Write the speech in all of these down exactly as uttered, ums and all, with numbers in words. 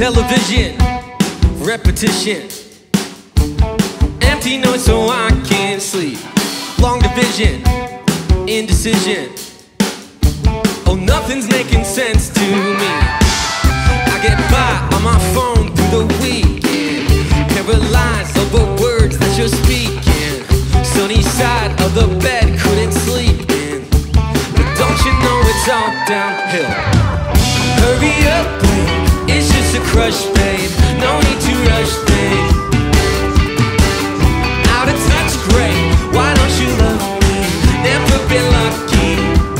Television, repetition, empty noise so I can't sleep. Long division, indecision. Oh, nothing's making sense to me. I get by on my phone through the weekend, paralyzed over words that you're speaking. Sunny side of the bed, couldn't sleep in. But don't you know it's all downhill? Hurry up, babe, it's just a crush, babe. No need to rush, babe. Out of touch, great. Why don't you love me? Never been lucky.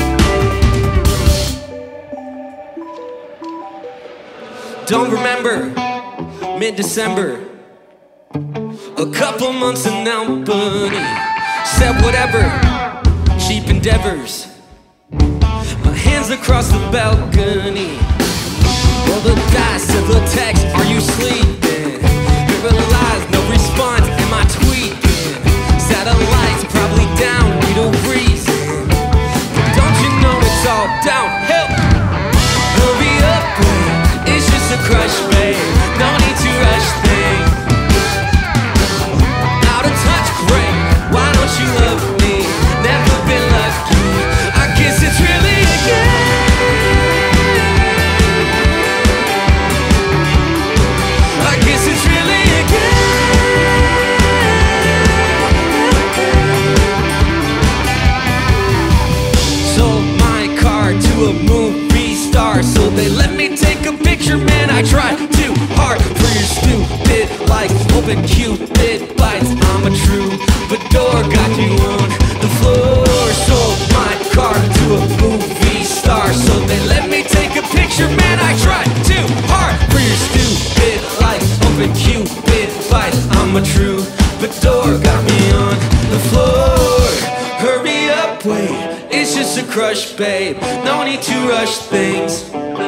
Don't remember mid-December, a couple months in Albany. Said whatever, cheap endeavors. My hands across the balcony. Roll the dice of the text, are you sleeping? Paralyzed, no response, am I tweaking? Satellites probably down, need a reason. But don't you know it's all downhill? Hurry up, babe, it's just a crush, babe. No need to rush things. Out of touch, great. Why don't you love me? Never been lucky. I guess it's really a game. I guess it's really a game. Sold my car to a movie star, so they let me take a picture. Man, I tried too hard for your stupid likes. Open Cupid bites. I'm a troubadour, got you on the floor. Sold my car to a movie star, so they let me take a picture. Man, I tried too hard for your stupid likes. Open Cupid bites. I'm a troubadour, got me on the floor. Hurry up, wait, it's just a crush, babe. No need to rush things.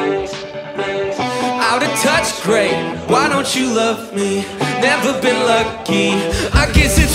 Out of touch, great. Why don't you love me? Never been lucky. I guess it's